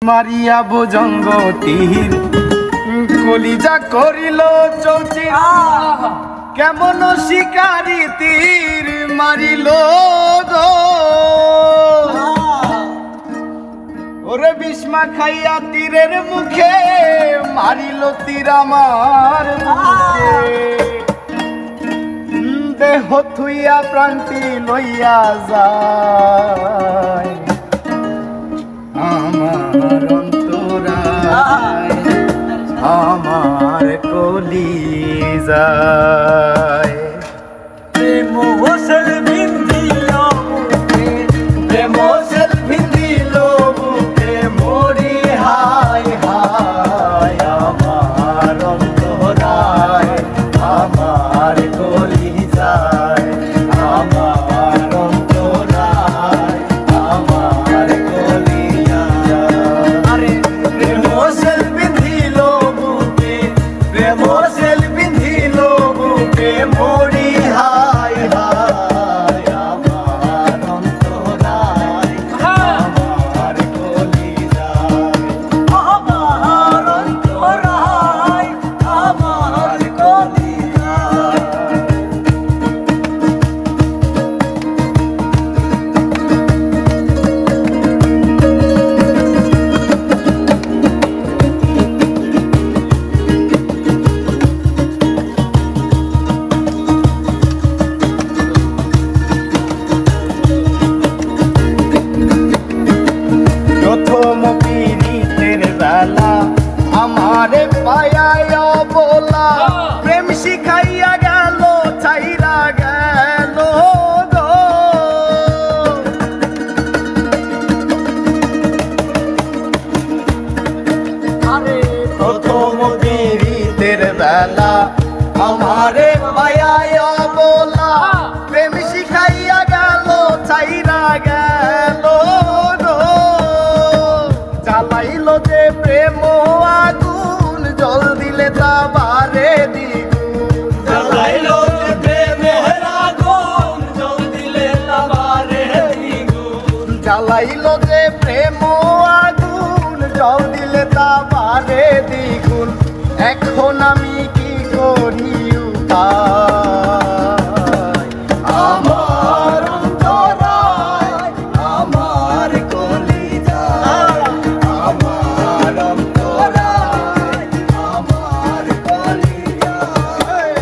মারিয়া ভুজঙ্গ তীর কলিজা করিল চৌচির কেমন শিকারি তীর মারিল গো ওরে বিস্মা খাইয়া তীরের মুখে মারিল তীর আমার মুখে দেহ থুইয়া প্রান্তি লইয়া যায় আমার অন্তরায় আমার কলিজায় প্রেম ওসল ভিন্দিল বুকে প্রেম ওসল ভিন্দিল বুকে মরি হায় হায় আমার অন্তরায় আমার কলিজায় আমার অন্তরায় আমার কলিজায় আরে প্রেম ওসল ভিন্দিল বুকে প্রেম ওসল ভিন্দিল বুকে মরি হায় হায় আমার অন্তরায় আমার কলিজায় আমার অন্তরায় আমার কলিজায় প্রথম পীড়িতের বেলা আমারে পায়ায় বলা প্রেম শিখাইয়া গেল ছাইরা গেল গো আরে প্রথম পীড়িতের বেলা আমারে পায়ায় বলা প্রেম শিখাইয়া গেল ছাইরা গেল জ্বালাইল যে প্রেম আগুন জল দিলে তা বারে দ্বিগুণ জ্বালাইল যে প্রেমের আগুন জল দিলে তা বারে দ্বিগুণ জ্বালাইল যে প্রেম আগুন জল দিলে তা বারে দ্বিগুণ এখন আমি কি করি উপায় আমার অন্তরায় আমার কলিজায় আমার অন্তরায় আমার কলিজায়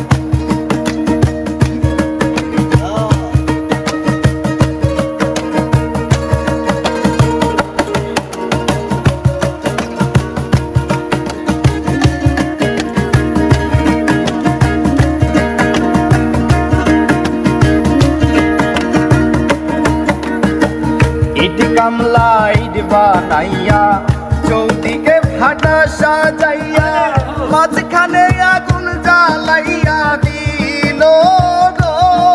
ইট কামলা ইট বানাইয়া চৌদিকে ফাটা সাজাইয়া মাঝখানে আগুন জ্বালাইয়া দিল গো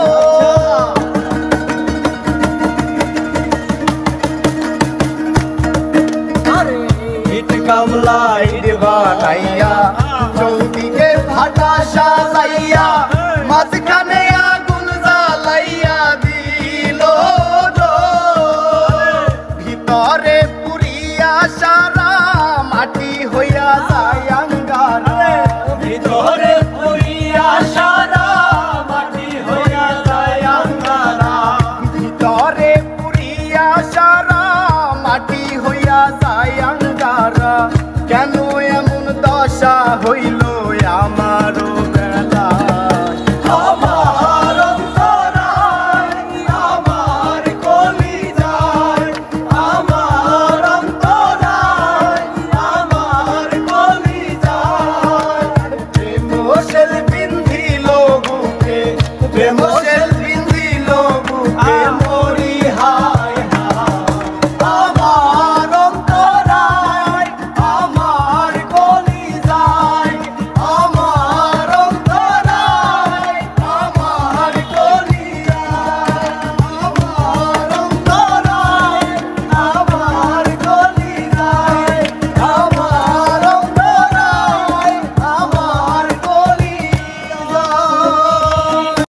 ইট কামলা ইট বানাইয়া চৌদিকে ফাটা সাজাইয়া মাঝখানে আগুন জ্বালাইয়া দিল ভিতরে পুরিয়া সারা মাটি হইয়া যায় আঙ্গার ভিতরে পুরিয়া সারা মাটি হইয়া যায় আঙ্গারা ভিতরে পুরিয়া সারা মাটি হইয়া যায় আঙ্গারা কেন এমন দশা হইল